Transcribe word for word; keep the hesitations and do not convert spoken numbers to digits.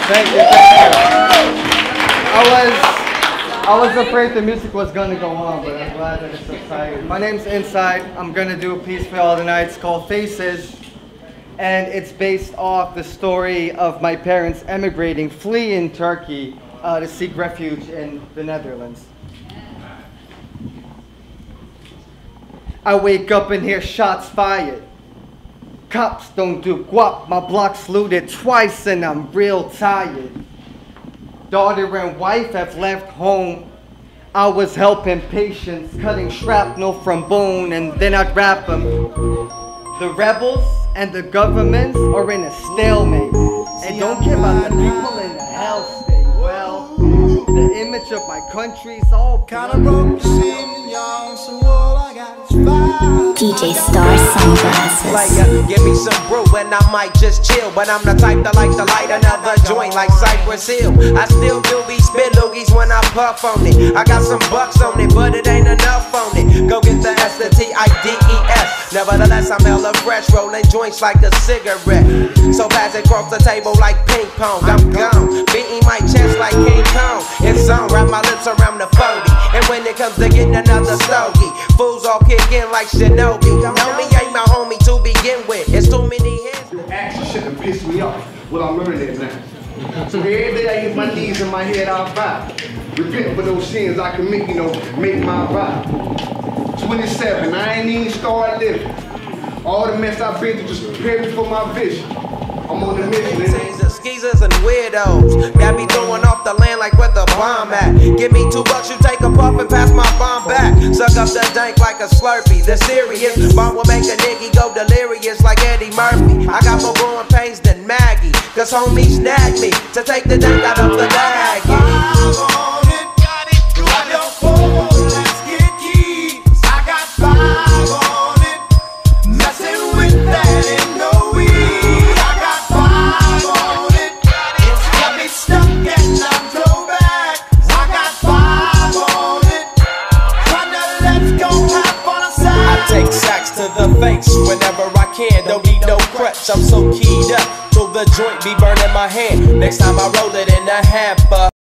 Thank you, thank you. I was, I was afraid the music was gonna go on, but I'm glad that it's subsided. My name's Inside. I'm gonna do a piece for y'all tonight. It's called Faces, and it's based off the story of my parents emigrating, fleeing Turkey uh, to seek refuge in the Netherlands. I wake up and hear shots fired. Cops don't do guap, my block's looted twice and I'm real tired. Daughter and wife have left home. I was helping patients, cutting shrapnel from bone, and then I'd wrap them. The rebels and the governments are in a stalemate and don't care about the people in the hell state. Well, the image of my country's all kind of broke, seeing young, so all I got is fire. D J Star Sunglasses. Player, give me some brew and I might just chill, but I'm the type that like to light another joint like Cypress Hill. I still do be spit loogies when I puff on it. I got some bucks on it, but it ain't enough on it. Go get the S, the T I D E S. Nevertheless, I'm hella fresh, rolling joints like a cigarette. So pass it across the table like ping pong. I'm gone, beating my chest like King Kong. It's on, wrap my lips around the forty. And when it comes to getting another stogie, fools all kick in like Shinobi. Homie ain't my homie to begin with. It's too many hits. Action shouldn't piss me off. Well, I'm learning it now. So every day I hit my knees and my head out vibe. Repent for those sins I commit, you know, make my vibe. twenty-seven, I ain't even started living. All the mess I've been through just prepare me for my vision. I'm on the mission. Skeezers and weirdos got me throwing off the land like where the bomb at. Give me two bucks, you take a puff and pass my bomb back. Suck up the dank like a Slurpee. The serious bomb will make a nigga go delirious like Eddie Murphy. I got more growing pains than Maggie, cause homies snagged me to take the dank out of the bag. To the face whenever I can, don't need no crutch, I'm so keyed up till the joint be burning my hand. Next time I roll it in a hamper.